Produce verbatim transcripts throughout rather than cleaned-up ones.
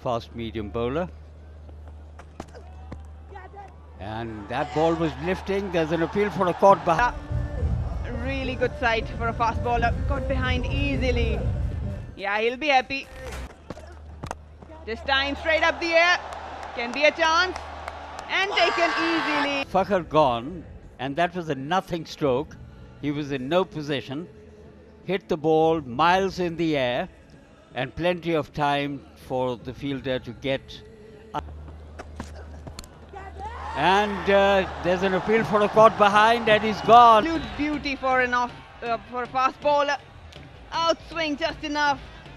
fast medium bowler. And that ball was lifting. There's an appeal for a caught behind. Really good sight for a fast bowler. Caught behind easily. Yeah, he'll be happy. This time straight up the air. Can be a chance. And taken easily. Fakhr gone, and that was a nothing stroke. He was in no position. Hit the ball miles in the air, and plenty of time for the fielder to get. And uh, there's an appeal for a caught behind, and he's gone. Absolute beauty for an off uh, for a fast bowler. Outswing just enough.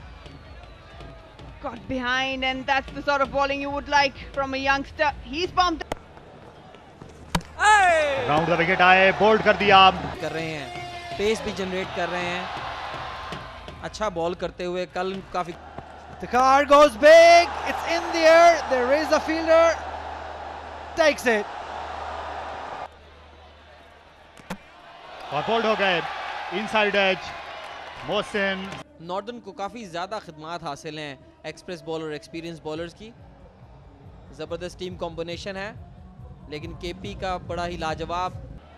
Caught behind, and that's the sort of bowling you would like from a youngster. He's pumped. Round the wicket आए, bowled कर दिया, कर रहे हैं, pace भी generate कर रहे हैं, अच्छा बॉल करते हुए कल काफी. The car goes big, it's in the air, there is a fielder, takes it. और बोल्ड हो गए, इनसाइड एज, मोहसिन. नॉर्दर्न को काफी ज्यादा खिदमात हासिल हैं एक्सप्रेस बॉलर, एक्सपीरियंस बॉलर्स की. जबरदस्त टीम कॉम्बिनेशन है, लेकिन केपी का बड़ा ही लाजवाब.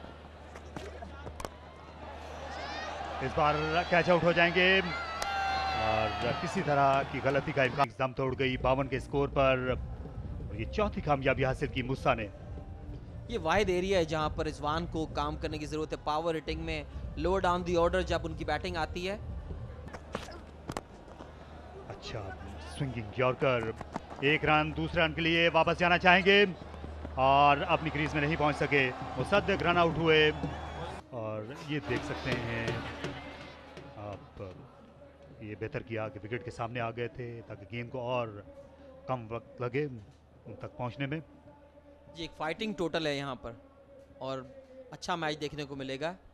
इस बार कैच आउट हो जाएंगे और किसी तरह की गलती का इम्कान. दम तोड़ गई बावन के स्कोर पर. ये चौथी कामयाबी हासिल की मुस्सा ने. ये वाहिद एरिया है जहां पर रिजवान को काम करने की जरूरत है. पावर हिटिंग में लोअर डाउन द ऑर्डर जब उनकी बैटिंग आती है. अच्छा स्विंगिंग यॉर्कर. एक रन, दूसरे रन के लिए वापस जाना चाहेंगे और अपनी क्रीज में नहीं पहुंच सके. मुसद्दिक रन आउट हुए और ये देख सकते हैं आप, ये बेहतर किया कि विकेट के सामने आ गए थे ताकि गेंद को और कम वक्त लगे उन तक पहुंचने में. ये एक फाइटिंग टोटल है यहाँ पर और अच्छा मैच देखने को मिलेगा.